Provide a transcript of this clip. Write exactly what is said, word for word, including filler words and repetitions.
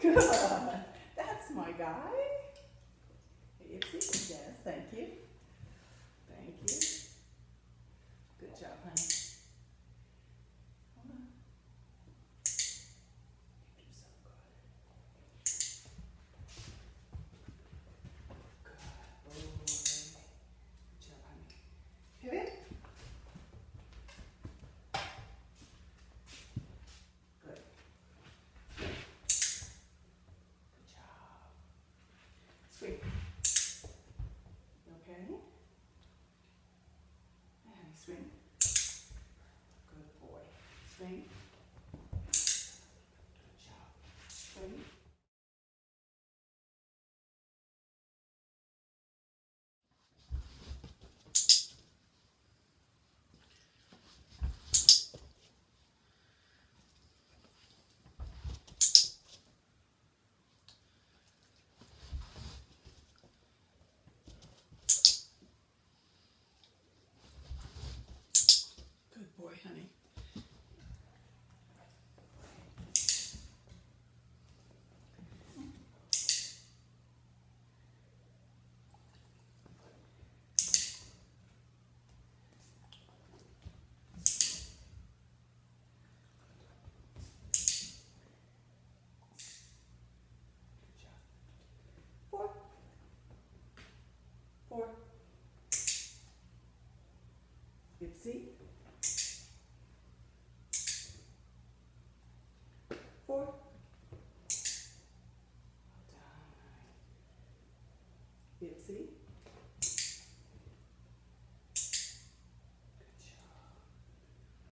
Good. That's my guy. Ipsy. Yes, thank you. Thank you. Good job, honey. Hold on. You're so good. Good boy. Good job, honey. Pivot. Good. Good job. Swing. Okay. And swing. Good boy. Swing. Good job. Swing. Good boy, honey. Good job. Four. Four. Ipsy. Four. Well done. Ipsy.